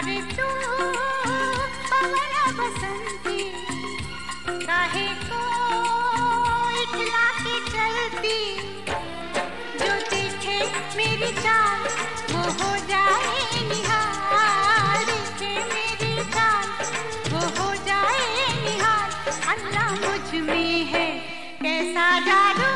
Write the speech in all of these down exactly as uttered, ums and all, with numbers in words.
अरे तू पवन बसंती काहे को इतला के चलती, जो देखे मेरी चाल वो हो जाए निहाल, देखे मेरी चाल वो हो जाए निहाल। अल्लाह मुझ में है कैसा जादू,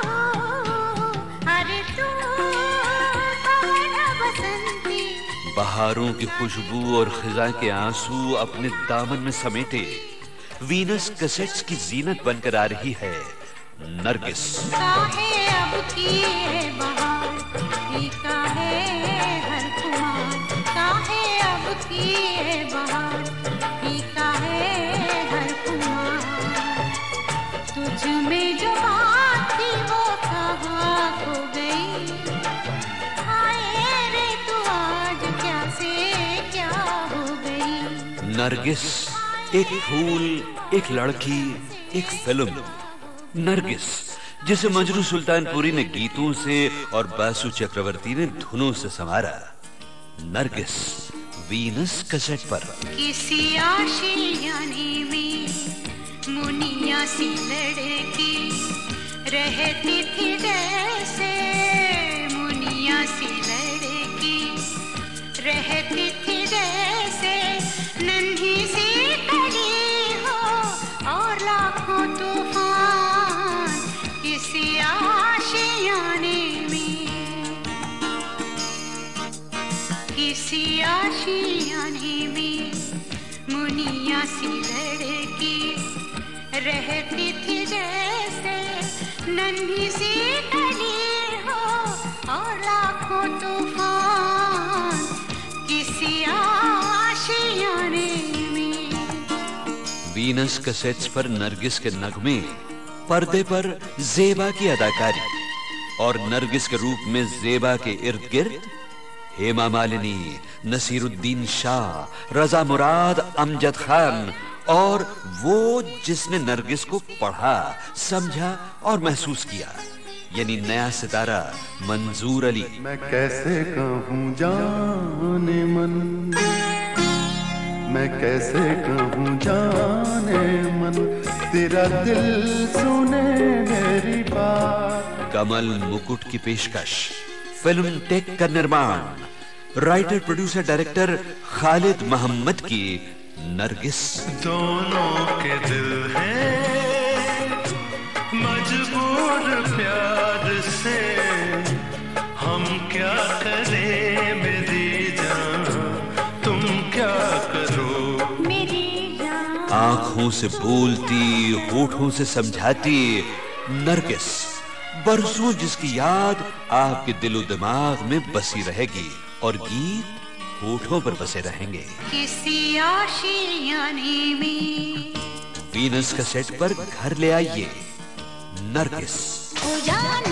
अरे तू पवन बसंती। बहारों की खुशबू और खिजा के आंसू अपने दामन में समेटे वीनस कैसेट्स की जीनत बनकर आ रही है नरगिस। काहे अब की बहार, फीका है हर खुमार, काहे अब की बहार, फीका है हर खुमार। तुझ में जो बात थी वो कहाँ खो गई, हाय रे तू आज क्या से क्या हो गई। नरगिस एक फूल, एक लड़की, एक फिल्म। नरगिस जिसे मंजरू सुल्तानपुरी ने गीतों से और बासु चक्रवर्ती ने धुनों से संवारा। नरगिस वीनस कैसेट पर। किसी आशियाने में मुनिया सी लड़की रहती थी जैसे, मुनिया सी लड़की रहती थी जैसे, नन्ही सी कली हो और लाखों तूफान किसी आशियाने में, किसी आशियाने में मुनिया सी लड़की रहती थी जैसे, नन्ही सी कली हो और लाखों तूफान किसी आशियाने में। वीनस कैसेट्स पर नरगिस के नगमे, पर्दे पर जेबा की अदाकारी और नरगिस के रूप में जेबा के इर्द गिर्द हेमा मालिनी, नसीरुद्दीन शाह, रजा मुराद, अमजद खान और वो जिसने नरगिस को पढ़ा, समझा और महसूस किया, यानी नया सितारा मंजूर अली। मैं कैसे कहूँ जाने मन, मैं कैसे कहूँ जाने मन, तेरा दिल सुने मेरी बात। कमल मुकुट की पेशकश, फिल्म टेक का निर्माण, writer producer director Khalid Mohammed की नरगिस। दोनों के दिल हैं मजबूर प्यार से, हम क्या करें मेरी जान, तुम क्या करो मेरी जान। आंखों से बोलती, होठों से समझाती नरगिस, बरसों जिसकी याद आपके दिलो दिमाग में बसी रहेगी और गीत होठों पर बसे रहेंगे। किसी आशियाने में वीनस कैसेट पर घर ले आइए नरगिस। हो जाने